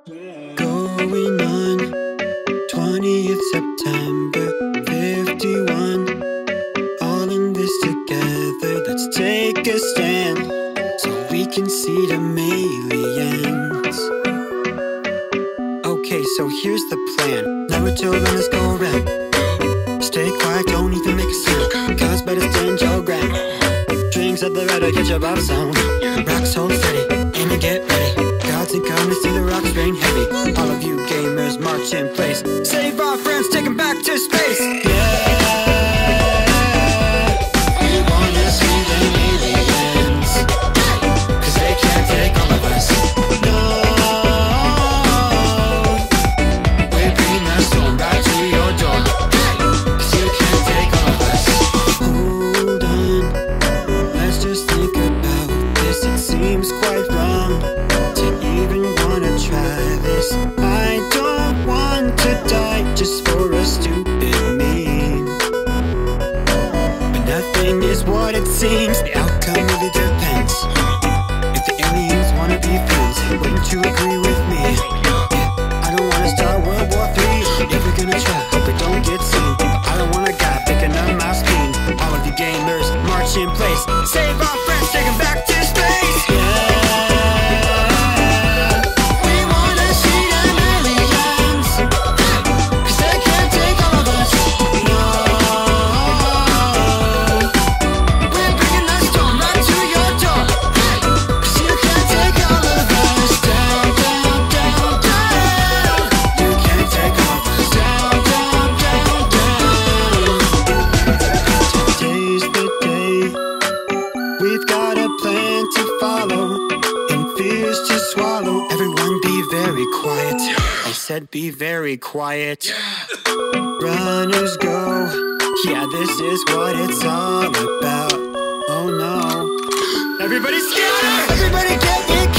Going on 20th September 51. All in this together, let's take a stand so we can see them aliens. Okay, so here's the plan. Naruto, let's go around. Stay quiet, don't even make a sound, cause better stand your ground. Drinks at the red, get your bob sound. Rocks hold steady, aim and get ready. Gods and coming, see the rocks rain heavy. All of you gamers march in place. Save our friends, take them back to space. Yeah, we wanna see them aliens, cause they can't take all of us. No, we bring the storm right to your door, cause you can't take all of us. Hold on, let's just think about this. It seems quite wrong to even wanna try this. I don't want to die just for a stupid meme, but nothing is what it seems. The outcome really depends. If the aliens wanna be friends, wouldn't you agree with me? Yeah, I don't wanna start World War III. If we're gonna try, hope it don't get seen. I don't want a guy picking up my spleen. All of you gamers march in place. Save our friends, take them back to space. Yeah, we wanna see them aliens, cause they can't take all of us. No, we're bringing the storm right to your door, cause you can't take all of us. Down, down, down, down. You can't take all of us. Down, down, down, down. Today's the day. We've got a plan to follow and fears to swallow. Everyone be very quiet. I said be very quiet. Runners go. Yeah, this is what it's all about. Oh no. Everybody scatter! Everybody get it